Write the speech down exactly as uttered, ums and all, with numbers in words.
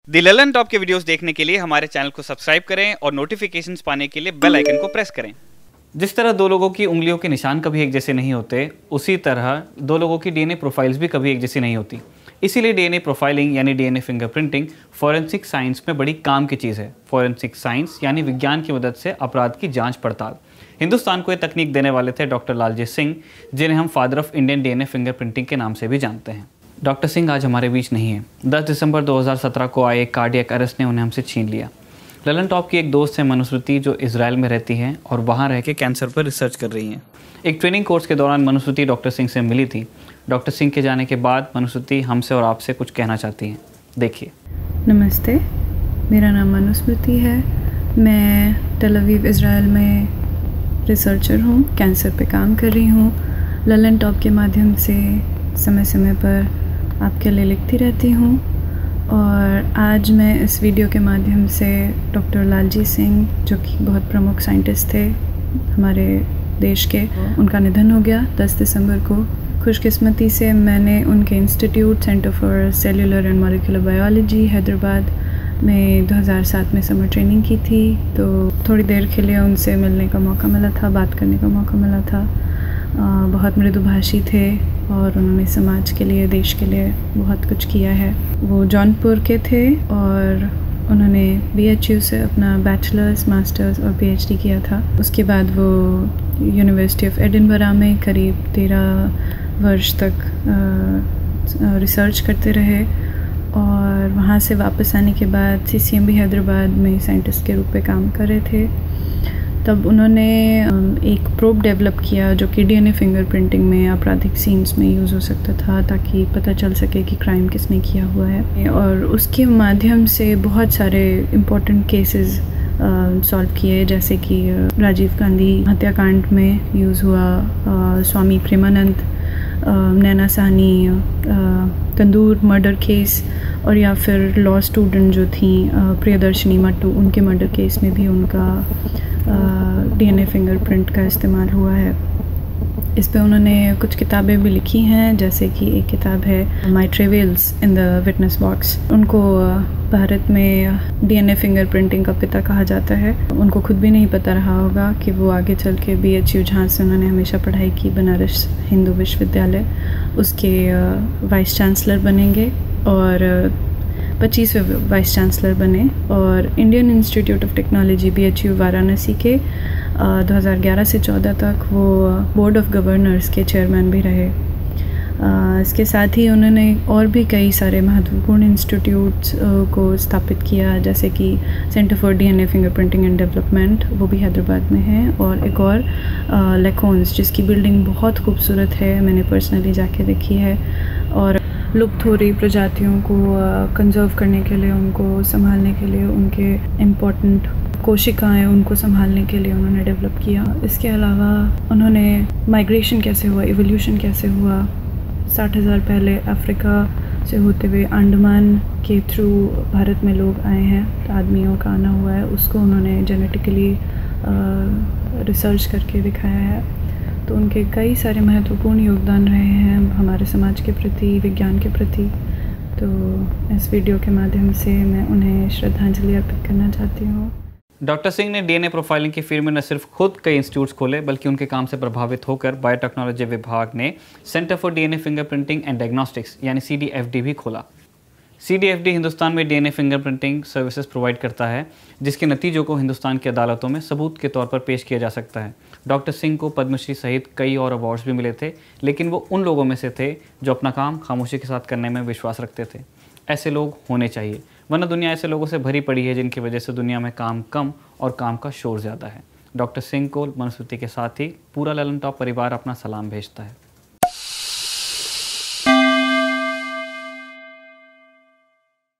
दी Lallantop के videos देखने के लिए हमारे चैनल को सब्सक्राइब करें और नोटिफिकेशंस पाने के लिए बेल आइकन को प्रेस करें। जिस तरह दो लोगों की उंगलियों के निशान कभी एक जैसे नहीं होते, उसी तरह दो लोगों की डीएनए प्रोफाइल्स भी कभी एक जैसी नहीं होती। इसीलिए डीएनए प्रोफाइलिंग यानी डीएनए फिंगरप्रिंटिंग फॉरेंसिक साइंस में बड़ी काम की चीज़ है। फॉरेंसिक साइंस यानी विज्ञान की मदद से अपराध की जाँच पड़ताल। हिंदुस्तान को ये तकनीक देने वाले थे डॉक्टर लालजी सिंह, जिन्हें हम father of Indian DNA fingerprinting के नाम से भी जानते हैं। डॉक्टर सिंह आज हमारे बीच नहीं है। दस दिसंबर दो हज़ार सत्रह को आए एक कार्डियक अरेस्ट ने उन्हें हमसे छीन लिया। ललन टॉप की एक दोस्त है मनुश्रुति, जो इजराइल में रहती हैं और वहाँ रह के कैंसर पर रिसर्च कर रही हैं। एक ट्रेनिंग कोर्स के दौरान मनुश्रुति डॉक्टर सिंह से मिली थी। डॉक्टर सिंह के जाने के बाद मनुश्रुति हमसे और आपसे कुछ कहना चाहती हैं। देखिए। नमस्ते, मेरा नाम मनुस्मृति है। मैं टेल अवीव इजराइल में रिसर्चर हूँ, कैंसर पे काम कर रही हूँ। ललन टॉप के माध्यम से समय समय पर आपके लिए लिखती रहती हूँ और आज मैं इस वीडियो के माध्यम से डॉक्टर लालजी सिंह, जो कि बहुत प्रमुख साइंटिस्ट थे हमारे देश के, उनका निधन हो गया दस दिसंबर को। खुशकिस्मती से मैंने उनके institute centre for cellular and molecular biology Hyderabad में दो हज़ार सात में समर ट्रेनिंग की थी, तो थोड़ी देर के लिए उनसे मिलने का मौका मिला था, बात करने का मौका मिला था। आ, बहुत मृदुभाषी थे और उन्होंने समाज के लिए, देश के लिए बहुत कुछ किया है। वो जौनपुर के थे और उन्होंने बी एच यू से अपना बैचलर्स, मास्टर्स और पी एच डी किया था। उसके बाद वो यूनिवर्सिटी ऑफ एडिनबरा में करीब तेरह वर्ष तक रिसर्च करते रहे और वहाँ से वापस आने के बाद C C M B Hyderabad में साइंटिस्ट के रूप में काम कर रहे थे। तब उन्होंने एक प्रोब डेवलप किया जो कि डीएनए फिंगरप्रिंटिंग में आपराधिक सीन्स में यूज़ हो सकता था, ताकि पता चल सके कि क्राइम किसने किया हुआ है। और उसके माध्यम से बहुत सारे इम्पोर्टेंट केसेस सॉल्व किए, जैसे कि राजीव गांधी हत्याकांड में यूज़ हुआ, आ, स्वामी प्रेमानंद, नैना साहनी तंदूर मर्डर केस, और या फिर लॉ स्टूडेंट जो थी प्रियदर्शनी मट्टू, उनके मर्डर केस में भी उनका डीएनए फिंगरप्रिंट का इस्तेमाल हुआ है। इस पे उन्होंने कुछ किताबें भी लिखी हैं, जैसे कि एक किताब है my travels in the witness box. उनको भारत में डीएनए फिंगरप्रिंटिंग का पिता कहा जाता है। उनको खुद भी नहीं पता रहा होगा कि वो आगे चल के बी एच यू, जहाँ से उन्होंने हमेशा पढ़ाई की, बनारस हिंदू विश्वविद्यालय, उसके वाइस चांसलर बनेंगे और पच्चीसवें वाइस चांसलर बने। और Indian Institute of Technology B H U Varanasi के आ, दो हज़ार ग्यारह से चौदह तक वो बोर्ड ऑफ गवर्नर्स के चेयरमैन भी रहे। आ, इसके साथ ही उन्होंने और भी कई सारे महत्वपूर्ण इंस्टीट्यूट्स को स्थापित किया, जैसे कि centre for DNA fingerprinting and development, वो भी हैदराबाद में है, और एक और लेकोन्स, जिसकी बिल्डिंग बहुत खूबसूरत है, मैंने पर्सनली जाके देखी है। और लुप्त हो रही प्रजातियों को कंजर्व करने के लिए, उनको संभालने के लिए, उनके इम्पोर्टेंट कोशिकाएं, उनको संभालने के लिए उन्होंने डेवलप किया। इसके अलावा उन्होंने माइग्रेशन कैसे हुआ, इवोल्यूशन कैसे हुआ, साठ हज़ार पहले अफ्रीका से होते हुए अंडमान के थ्रू भारत में लोग आए हैं, आदमियों का आना हुआ है, उसको उन्होंने जेनेटिकली रिसर्च करके दिखाया है। तो उनके कई सारे महत्वपूर्ण योगदान रहे हैं हमारे समाज के प्रति, विज्ञान के प्रति। तो इस वीडियो के माध्यम से मैं उन्हें श्रद्धांजलि अर्पित करना चाहती हूँ। डॉक्टर सिंह ने डीएनए प्रोफाइलिंग की फील्ड में न सिर्फ खुद कई इंस्टीट्यूट्स खोले, बल्कि उनके काम से प्रभावित होकर बायोटेक्नोलॉजी विभाग ने centre for DNA fingerprinting and diagnostics यानी सी डी एफ डी भी खोला। C D F D Hindustan में डीएनए फिंगरप्रिंटिंग सर्विसेज प्रोवाइड करता है, जिसके नतीजों को हिंदुस्तान की अदालतों में सबूत के तौर पर पेश किया जा सकता है। डॉक्टर सिंह को पद्मश्री सहित कई और अवार्ड्स भी मिले थे, लेकिन वो उन लोगों में से थे जो अपना काम खामोशी के साथ करने में विश्वास रखते थे। ऐसे लोग होने चाहिए, वरना दुनिया ऐसे लोगों से भरी पड़ी है जिनकी वजह से दुनिया में काम कम और काम का शोर ज़्यादा है। डॉक्टर सिंह को मनुस्मृति के साथ ही पूरा ललन टॉप परिवार अपना सलाम भेजता है।